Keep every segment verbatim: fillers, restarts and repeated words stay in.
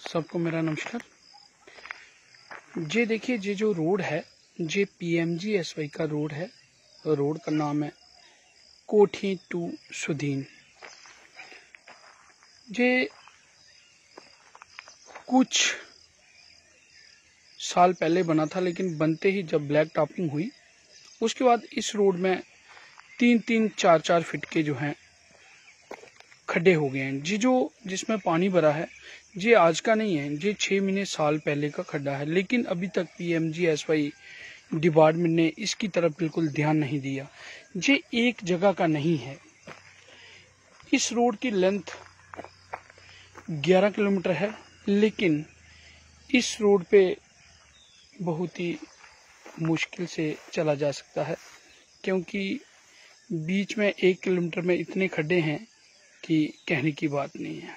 सबको मेरा नमस्कार। जे देखिए, जे जो रोड है जे पीएमजीएसवाई का रोड है। रोड का नाम है कोठी टू सुदीन। जे कुछ साल पहले बना था, लेकिन बनते ही जब ब्लैक टॉपिंग हुई उसके बाद इस रोड में तीन तीन चार चार फीट के जो हैं खड्डे हो गए हैं। जी जो जिसमें पानी भरा है ये आज का नहीं है, ये छः महीने साल पहले का खड्डा है। लेकिन अभी तक पीएमजीएसवाई डिपार्टमेंट ने इसकी तरफ बिल्कुल ध्यान नहीं दिया। ये एक जगह का नहीं है। इस रोड की लेंथ ग्यारह किलोमीटर है, लेकिन इस रोड पे बहुत ही मुश्किल से चला जा सकता है, क्योंकि बीच में एक किलोमीटर में इतने खड्डे हैं कि कहने की बात नहीं है।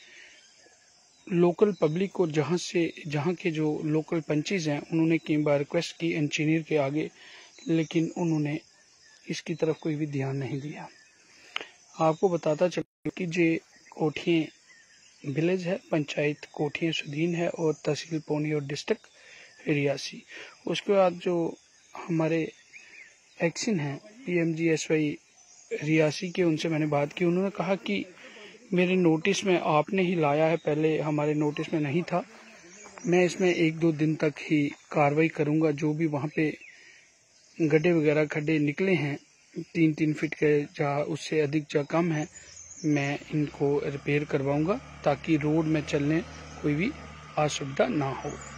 लोकल पब्लिक को जहाँ से जहाँ के जो लोकल पंचेज हैं उन्होंने कई बार रिक्वेस्ट की इंजीनियर के आगे, लेकिन उन्होंने इसकी तरफ कोई भी ध्यान नहीं दिया। आपको बताता चलूं कि जे कोठियाँ विलेज है, पंचायत कोठियाँ सुदीन है और तहसील पौनी और डिस्ट्रिक्ट रियासी। उसके बाद जो हमारे एक्शन हैं पीएमजीएसवाई रियासी के, उनसे मैंने बात की। उन्होंने कहा कि मेरे नोटिस में आपने ही लाया है, पहले हमारे नोटिस में नहीं था। मैं इसमें एक दो दिन तक ही कार्रवाई करूंगा। जो भी वहाँ पे गड्ढे वगैरह खड्डे निकले हैं तीन तीन फीट के, जहाँ उससे अधिक जहाँ कम है, मैं इनको रिपेयर करवाऊंगा ताकि रोड में चलने कोई भी असुविधा ना हो।